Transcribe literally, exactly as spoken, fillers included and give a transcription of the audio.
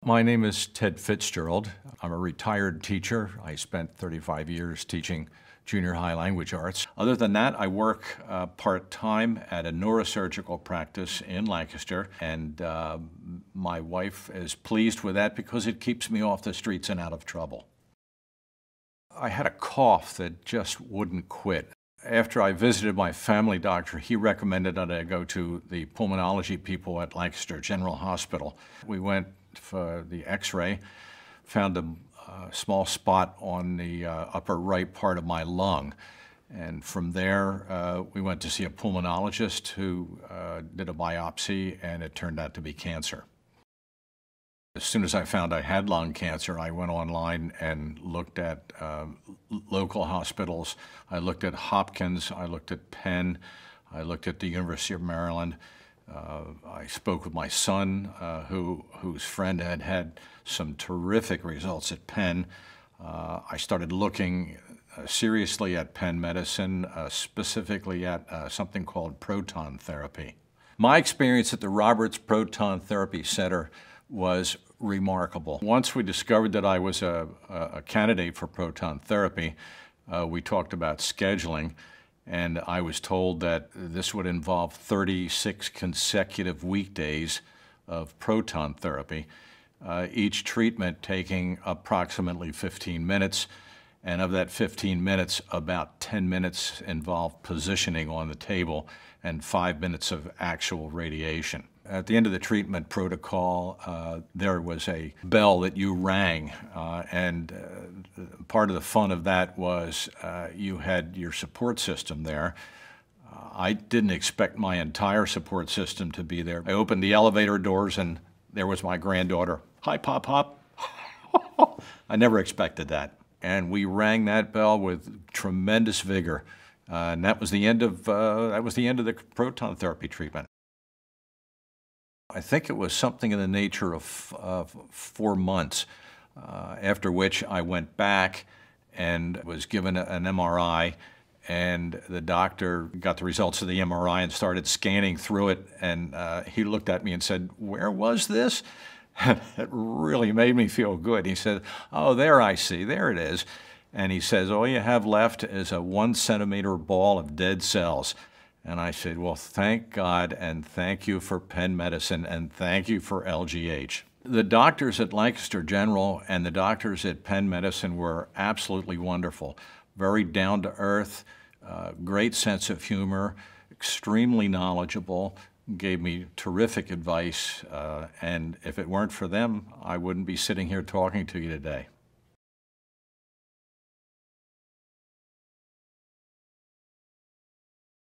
My name is Ted Fitzgerald. I'm a retired teacher. I spent thirty-five years teaching junior high language arts. Other than that, I work uh, part-time at a neurosurgical practice in Lancaster, and uh, my wife is pleased with that because it keeps me off the streets and out of trouble. I had a cough that just wouldn't quit. After I visited my family doctor, he recommended that I go to the pulmonology people at Lancaster General Hospital. We went for the x-ray, found a uh, small spot on the uh, upper right part of my lung. And from there, uh, we went to see a pulmonologist who uh, did a biopsy, and it turned out to be cancer. As soon as I found I had lung cancer, I went online and looked at uh, local hospitals. I looked at Hopkins, I looked at Penn, I looked at the University of Maryland. Uh, I spoke with my son, uh, who, whose friend had had some terrific results at Penn. Uh, I started looking uh, seriously at Penn medicine, uh, specifically at uh, something called proton therapy. My experience at the Roberts Proton Therapy Center was remarkable. Once we discovered that I was a, a candidate for proton therapy, uh, we talked about scheduling, and I was told that this would involve thirty-six consecutive weekdays of proton therapy, uh, each treatment taking approximately fifteen minutes, and of that fifteen minutes, about ten minutes involved positioning on the table and five minutes of actual radiation. At the end of the treatment protocol, uh, there was a bell that you rang, uh, and uh, part of the fun of that was uh, you had your support system there. Uh, I didn't expect my entire support system to be there. I opened the elevator doors, and there was my granddaughter. Hi, Pop Pop. I never expected that. And we rang that bell with tremendous vigor, uh, and that was the end of uh, that was the end of the proton therapy treatment. I think it was something in the nature of uh, four months, uh, after which I went back and was given a, an M R I, and the doctor got the results of the M R I and started scanning through it, and uh, he looked at me and said, "Where was this?" It really made me feel good. He said, "Oh, there I see, there it is." And he says, "All you have left is a one centimeter ball of dead cells." And I said, "Well, thank God, and thank you for Penn Medicine, and thank you for L G H. The doctors at Lancaster General and the doctors at Penn Medicine were absolutely wonderful. Very down-to-earth, uh, great sense of humor, extremely knowledgeable, gave me terrific advice, uh, and if it weren't for them, I wouldn't be sitting here talking to you today.